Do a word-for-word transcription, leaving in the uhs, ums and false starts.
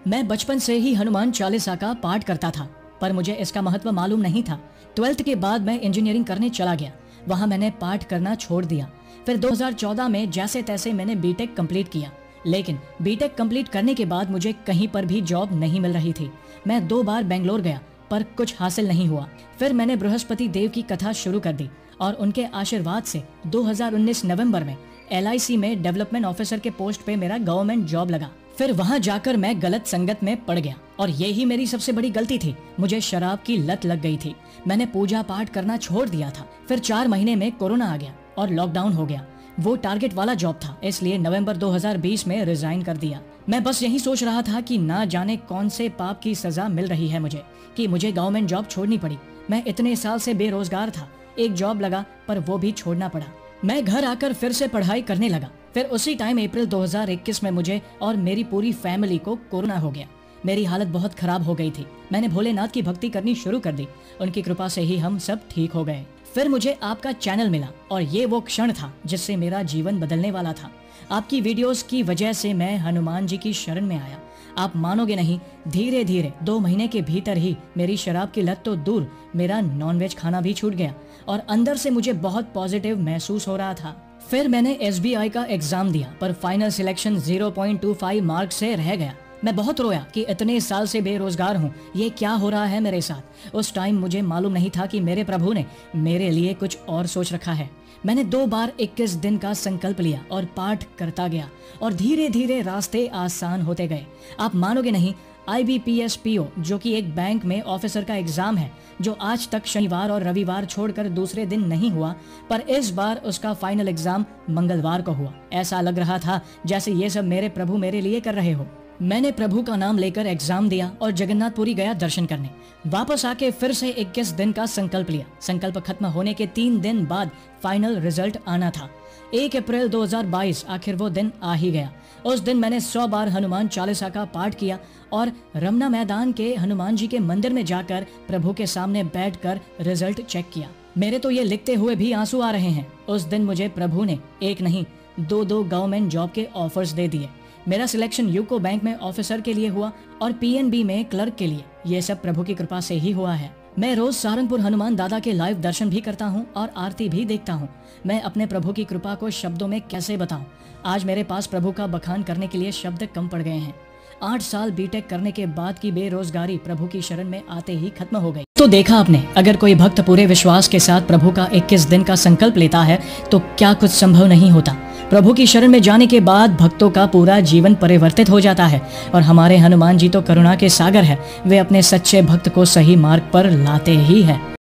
मैं बचपन से ही हनुमान चालीसा का पाठ करता था, पर मुझे इसका महत्व मालूम नहीं था। ट्वेल्थ के बाद मैं इंजीनियरिंग करने चला गया। वहाँ मैंने पाठ करना छोड़ दिया। फिर दो हज़ार चौदह में जैसे तैसे मैंने बीटेक कंप्लीट किया, लेकिन बीटेक कंप्लीट करने के बाद मुझे कहीं पर भी जॉब नहीं मिल रही थी। मैं दो बार बेंगलोर गया, पर कुछ हासिल नहीं हुआ। फिर मैंने बृहस्पति देव की कथा शुरू कर दी और उनके आशीर्वाद से दो हज़ार उन्नीस नवंबर में एल आई सी में डेवलपमेंट ऑफिसर के पोस्ट पे मेरा गवर्नमेंट जॉब लगा। फिर वहां जाकर मैं गलत संगत में पड़ गया और यही मेरी सबसे बड़ी गलती थी। मुझे शराब की लत लग गई थी। मैंने पूजा पाठ करना छोड़ दिया था। फिर चार महीने में कोरोना आ गया और लॉकडाउन हो गया। वो टारगेट वाला जॉब था, इसलिए नवंबर दो हज़ार बीस में रिजाइन कर दिया। मैं बस यही सोच रहा था कि ना जाने कौन से पाप की सजा मिल रही है मुझे कि मुझे गवर्नमेंट जॉब छोड़नी पड़ी। मैं इतने साल से बेरोजगार था, एक जॉब लगा पर वो भी छोड़ना पड़ा। मैं घर आकर फिर से पढ़ाई करने लगा। फिर उसी टाइम अप्रैल दो हज़ार इक्कीस में मुझे और मेरी पूरी फैमिली को कोरोना हो गया। मेरी हालत बहुत खराब हो गई थी। मैंने भोलेनाथ की भक्ति करनी शुरू कर दी। उनकी कृपा से ही हम सब ठीक हो गए। फिर मुझे आपका चैनल मिला और ये वो क्षण था जिससे मेरा जीवन बदलने वाला था। आपकी वीडियोस की वजह से मैं हनुमान जी की शरण में आया। आप मानोगे नहीं, धीरे धीरे दो महीने के भीतर ही मेरी शराब की लत तो दूर, मेरा नॉनवेज खाना भी छूट गया और अंदर से मुझे बहुत पॉजिटिव महसूस हो रहा था। फिर मैंने एस बी आई का एग्जाम दिया, पर final selection zero point two five marks से रह गया। मैं बहुत रोया कि इतने साल से बेरोजगार हूँ, ये क्या हो रहा है मेरे साथ। उस टाइम मुझे मालूम नहीं था कि मेरे प्रभु ने मेरे लिए कुछ और सोच रखा है। मैंने दो बार इक्कीस दिन का संकल्प लिया और पाठ करता गया और धीरे धीरे रास्ते आसान होते गए। आप मानोगे नहीं, I B P S P O जो कि एक बैंक में ऑफिसर का एग्जाम है, जो आज तक शनिवार और रविवार छोड़कर दूसरे दिन नहीं हुआ, पर इस बार उसका फाइनल एग्जाम मंगलवार को हुआ। ऐसा लग रहा था जैसे ये सब मेरे प्रभु मेरे लिए कर रहे हो। मैंने प्रभु का नाम लेकर एग्जाम दिया और जगन्नाथपुरी गया दर्शन करने। वापस आके फिर से इक्कीस दिन का संकल्प लिया। संकल्प खत्म होने के तीन दिन बाद फाइनल रिजल्ट आना था। एक अप्रैल दो हज़ार बाईस, आखिर वो दिन आ ही गया। उस दिन मैंने सौ बार हनुमान चालीसा का पाठ किया और रमना मैदान के हनुमान जी के मंदिर में जाकर प्रभु के सामने बैठकर रिजल्ट चेक किया। मेरे तो ये लिखते हुए भी आंसू आ रहे हैं। उस दिन मुझे प्रभु ने एक नहीं दो दो गवर्नमेंट जॉब के ऑफर्स दे दिए। मेरा सिलेक्शन यूको बैंक में ऑफिसर के लिए हुआ और पी एन बी में क्लर्क के लिए। ये सब प्रभु की कृपा से ही हुआ है। मैं रोज सहारनपुर हनुमान दादा के लाइव दर्शन भी करता हूँ और आरती भी देखता हूँ। मैं अपने प्रभु की कृपा को शब्दों में कैसे बताऊँ। आज मेरे पास प्रभु का बखान करने के लिए शब्द कम पड़ गए हैं। आठ साल बीटेक करने के बाद की बेरोजगारी प्रभु की शरण में आते ही खत्म हो गई। तो देखा आपने, अगर कोई भक्त पूरे विश्वास के साथ प्रभु का इक्कीस दिन का संकल्प लेता है तो क्या कुछ संभव नहीं होता। प्रभु की शरण में जाने के बाद भक्तों का पूरा जीवन परिवर्तित हो जाता है और हमारे हनुमान जी तो करुणा के सागर है। वे अपने सच्चे भक्त को सही मार्ग पर लाते ही है।